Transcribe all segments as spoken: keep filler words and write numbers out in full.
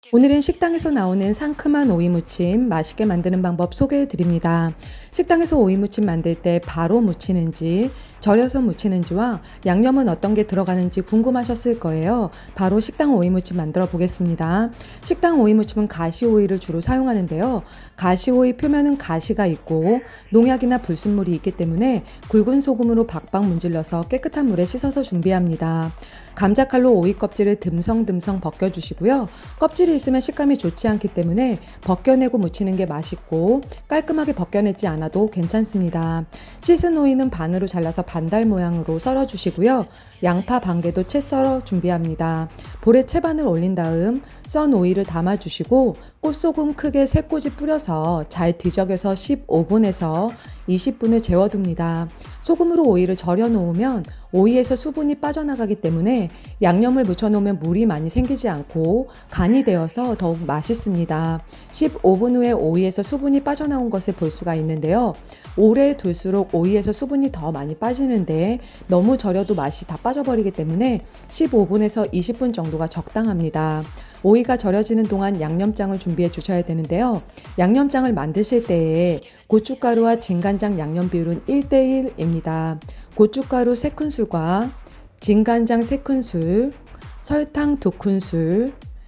오늘은 식당에서 나오는 상큼한 오이무침 맛있게 만드는 방법 소개해 드립니다. 식당에서 오이무침 만들 때 바로 무치는지 절여서 무치는지와 양념은 어떤 게 들어가는지 궁금하셨을 거예요. 바로 식당 오이무침 만들어 보겠습니다. 식당 오이무침은 가시오이를 주로 사용하는데요. 가시오이 표면은 가시가 있고 농약이나 불순물이 있기 때문에 굵은 소금으로 박박 문질러서 깨끗한 물에 씻어서 준비합니다. 감자칼로 오이 껍질을 듬성듬성 벗겨주시고요. 껍질이 있으면 식감이 좋지 않기 때문에 벗겨내고 무치는 게 맛있고 깔끔하게 벗겨내지 않아도 괜찮습니다. 씻은 오이는 반으로 잘라서 반달 모양으로 썰어주시고요. 양파 반 개도 채 썰어 준비합니다. 볼에 채반을 올린 다음 썬 오이를 담아주시고 꽃소금 크게 세 꼬지 뿌려서 잘 뒤적여서 십오 분에서 이십 분을 재워둡니다. 소금으로 오이를 절여 놓으면 오이에서 수분이 빠져나가기 때문에 양념을 묻혀놓으면 물이 많이 생기지 않고 간이 되어서 더욱 맛있습니다. 십오 분 후에 오이에서 수분이 빠져나온 것을 볼 수가 있는데요. 오래 둘수록 오이에서 수분이 더 많이 빠지는데 너무 절여도 맛이 다 빠져버리기 때문에 십오 분에서 이십 분 정도가 적당합니다. 오이가 절여지는 동안 양념장을 준비해 주셔야 되는데요. 양념장을 만드실 때에 고춧가루와 진간장 양념 비율은 일 대 일입니다. 고춧가루 세 큰술과 진간장 세 큰술, 설탕 두 큰술,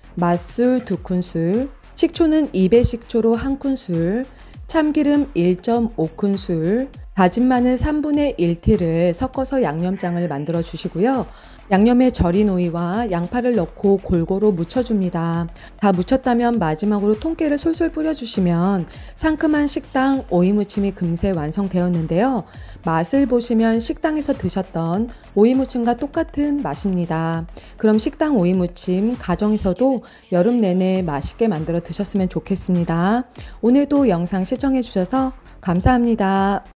맛술 두 큰술, 식초는 이 배 식초로 한 큰술, 참기름 일 점 오 큰술, 다진 마늘 삼분의 일 티를 섞어서 양념장을 만들어 주시고요. 양념에 절인 오이와 양파를 넣고 골고루 묻혀줍니다. 다 묻혔다면 마지막으로 통깨를 솔솔 뿌려주시면 상큼한 식당 오이무침이 금세 완성되었는데요. 맛을 보시면 식당에서 드셨던 오이무침과 똑같은 맛입니다. 그럼 식당 오이무침 가정에서도 여름 내내 맛있게 만들어 드셨으면 좋겠습니다. 오늘도 영상 시청해 주셔서 감사합니다.